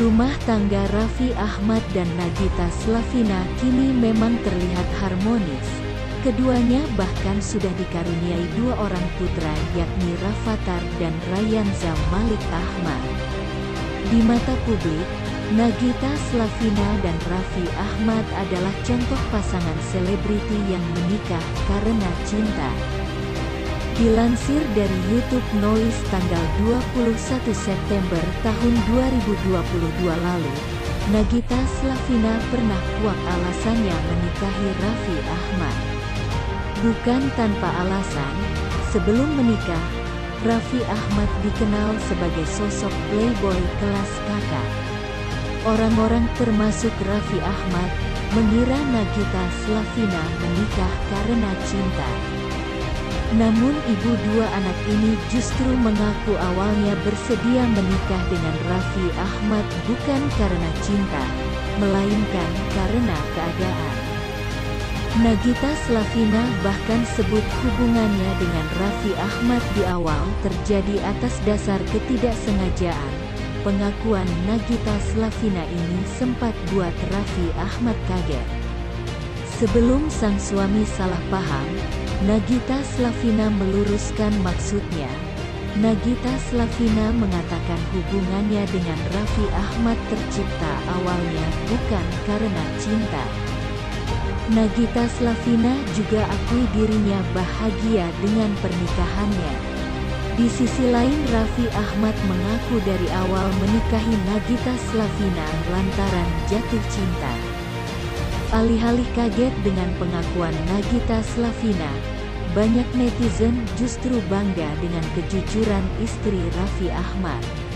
Rumah tangga Raffi Ahmad dan Nagita Slavina kini memang terlihat harmonis. Keduanya bahkan sudah dikaruniai dua orang putra, yakni Rafatар dan Rayanza Malik Ahmad. Di mata publik, Nagita Slavina dan Raffi Ahmad adalah contoh pasangan selebriti yang menikah karena cinta. Dilansir dari YouTube Noise tanggal 21 September tahun 2022 lalu, Nagita Slavina pernah kuak alasannya menikahi Raffi Ahmad. Bukan tanpa alasan, sebelum menikah, Raffi Ahmad dikenal sebagai sosok playboy kelas kakak. Orang-orang termasuk Raffi Ahmad mengira Nagita Slavina menikah karena cinta. Namun ibu dua anak ini justru mengaku awalnya bersedia menikah dengan Raffi Ahmad bukan karena cinta, melainkan karena keadaan. Nagita Slavina bahkan sebut hubungannya dengan Raffi Ahmad di awal terjadi atas dasar ketidaksengajaan. Pengakuan Nagita Slavina ini sempat buat Raffi Ahmad kaget. Sebelum sang suami salah paham, Nagita Slavina meluruskan maksudnya. Nagita Slavina mengatakan hubungannya dengan Raffi Ahmad tercipta awalnya bukan karena cinta. Nagita Slavina juga akui dirinya bahagia dengan pernikahannya. Di sisi lain, Raffi Ahmad mengaku dari awal menikahi Nagita Slavina lantaran jatuh cinta. Alih-alih kaget dengan pengakuan Nagita Slavina, banyak netizen justru bangga dengan kejujuran istri Raffi Ahmad.